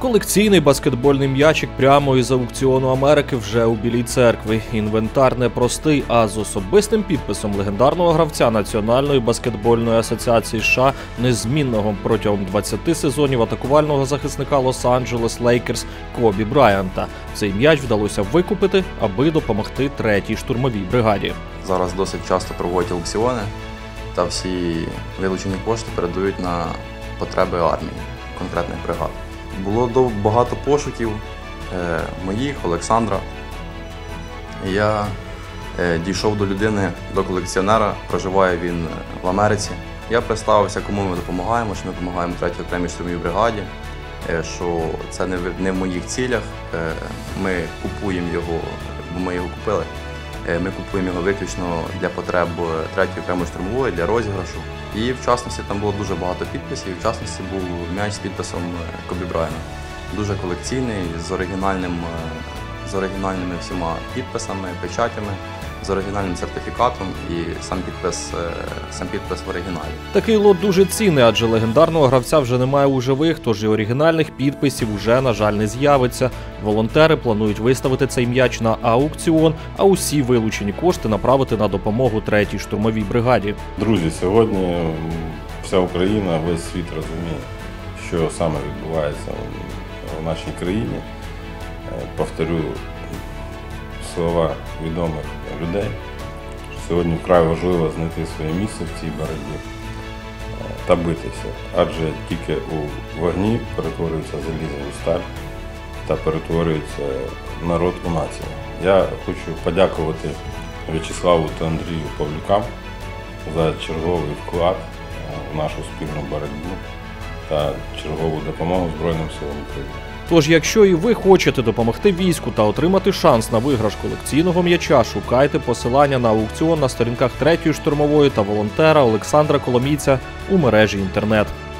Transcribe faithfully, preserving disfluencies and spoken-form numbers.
Колекційний баскетбольний м'ячик прямо із аукціону Америки вже у Білій церкві. Інвентар не простий, а з особистим підписом легендарного гравця Національної баскетбольної асоціації США, незмінного протягом двадцяти сезонів атакувального захисника Лос-Анджелес Лейкерс Кобі Брайанта. Цей м'яч вдалося викупити, аби допомогти третій штурмовій бригаді. Зараз досить часто проводять аукціони, та всі вилучені кошти передають на потреби армії, конкретних бригад. Було багато пошуків е, моїх, Олександра. Я е, дійшов до людини, до колекціонера, проживає він в Америці. Я представився, кому ми допомагаємо, що ми допомагаємо третій окремій штурмовій бригаді, е, що це не в, не в моїх цілях. Е, ми купуємо його, бо ми його купили. Е, ми купуємо його виключно для потреб третьої окремої штурмової, для розіграшу. І в частності там було дуже багато підписів, і в частності був м'яч з підписом Кобі Брайана. Дуже колекційний, з оригінальним, з оригінальними всіма підписами, печатями, з оригінальним сертифікатом і сам підпис, сам підпис в оригіналі. Такий лот дуже цінний, адже легендарного гравця вже немає у живих, тож і оригінальних підписів уже, на жаль, не з'явиться. Волонтери планують виставити цей м'яч на аукціон, а усі вилучені кошти направити на допомогу третій штурмовій бригаді. Друзі, сьогодні вся Україна, весь світ розуміє, що саме відбувається в нашій країні. Повторю слова відомих людей. Сьогодні вкрай важливо знайти своє місце в цій боротьбі та битися, адже тільки у вогні перетворюється залізо у сталь та перетворюється народ у націю. Я хочу подякувати В'ячеславу та Андрію Павлюкам за черговий вклад в нашу спільну боротьбу та чергову допомогу Збройним силам України. Тож, якщо і ви хочете допомогти війську та отримати шанс на виграш колекційного м'яча, шукайте посилання на аукціон на сторінках третьої штурмової та волонтера Олександра Коломійця у мережі інтернет.